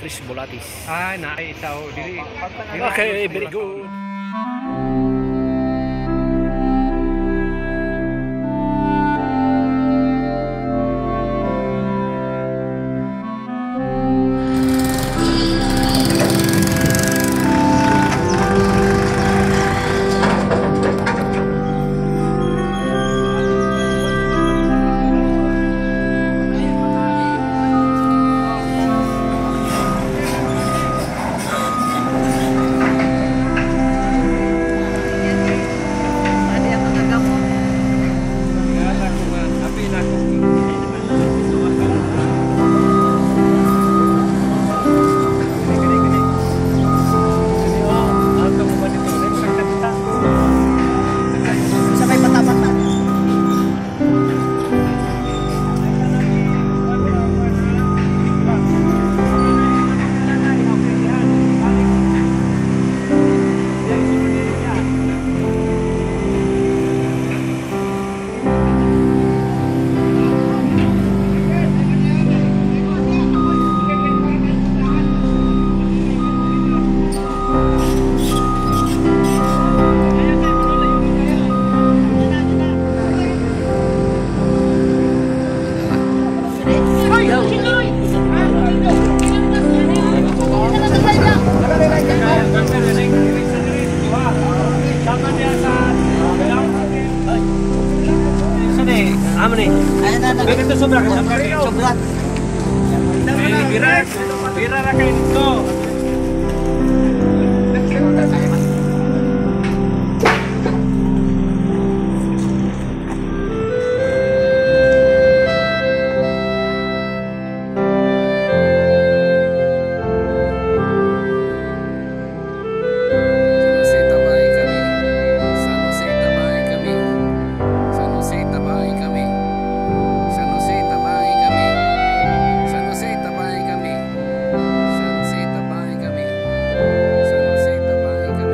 Tres Bolatis. Ah, naay isa o dili. Okay, very good. Amo nih. Begitu sobra. Sobra. Bira na kayo dito. San Jose Tabay kami.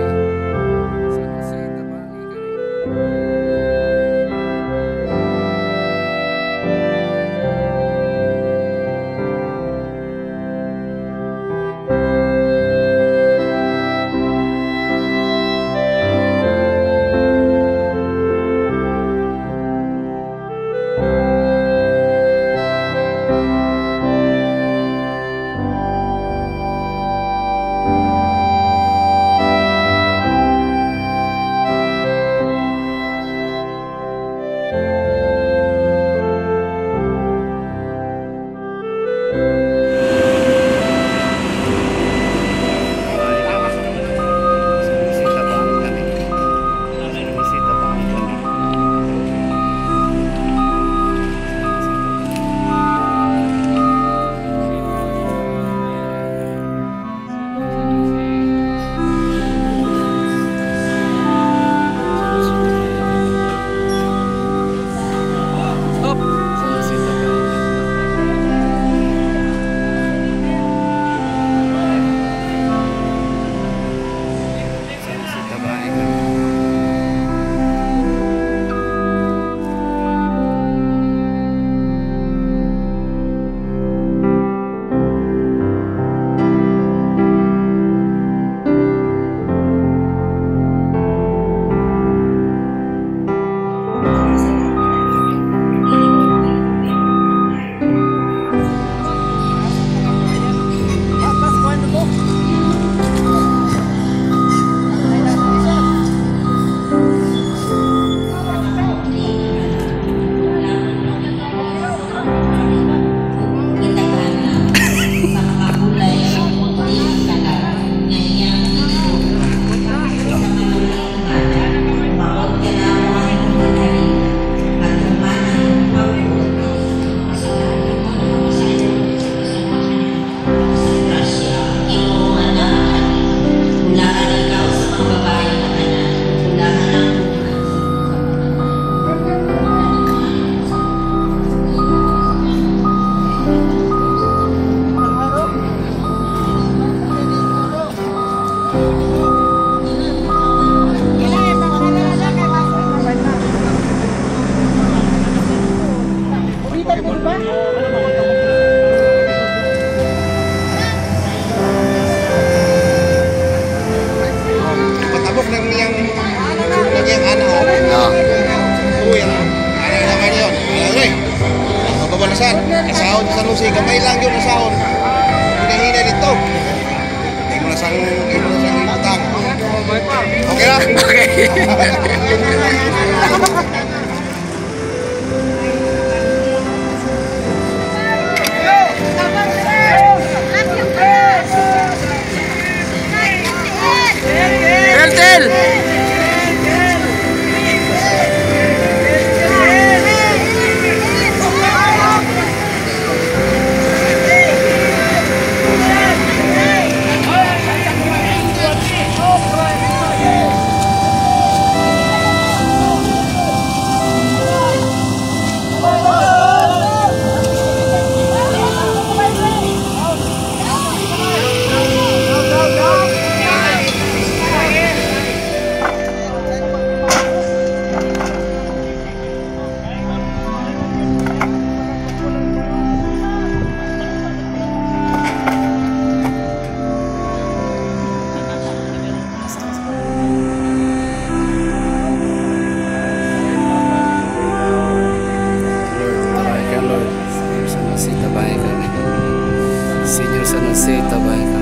isang utang. Okay na? Okay. Tel. Senior San Jose, tabay ka.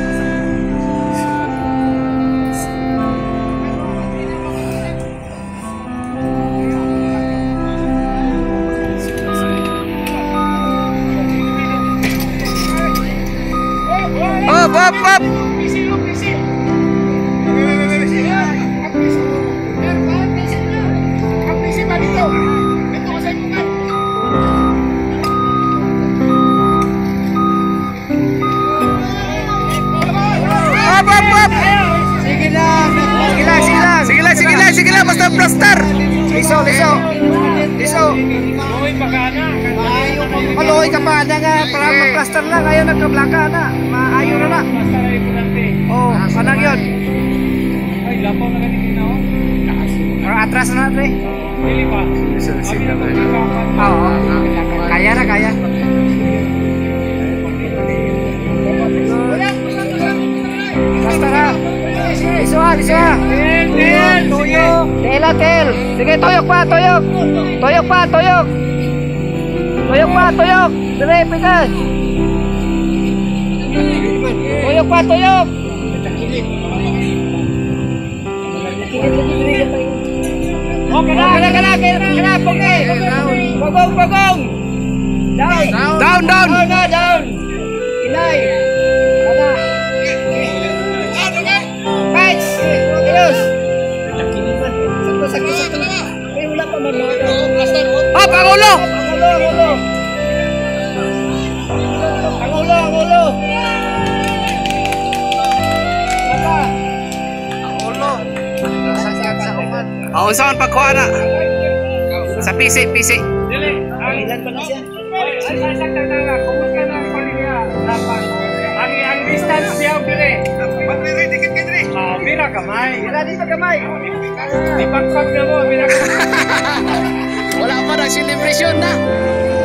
Up! Sige lang, basta plaster. Liso. Maloy ka pa na nga, para mag-plaster lang, ayaw nagkablaka na, maayo na na. Oh, manang yun. Ay, lapaw na ganito na ako. Atras na natin. Dili pa. Oo, kaya. Basta na. Liso ha. Tel. Sige, tuyok pa. Dire, pikas. Tuyok pa. Okay na. Pogong. Down. Inay. Ada. Fights. Terus. Sakto. Ay, wala pa man. Hop, ang ulo. Oh, saan pagkuha na? Sa PC. Dili. Ilan pa na siya? Ay, sakta na. Kumunta na ang paliya. Ang distance niya, dire. Dikit ka dre. Bira kamay. Dito kamay. Ipagpag na mo, bira kamay. Wala pa na celebration na.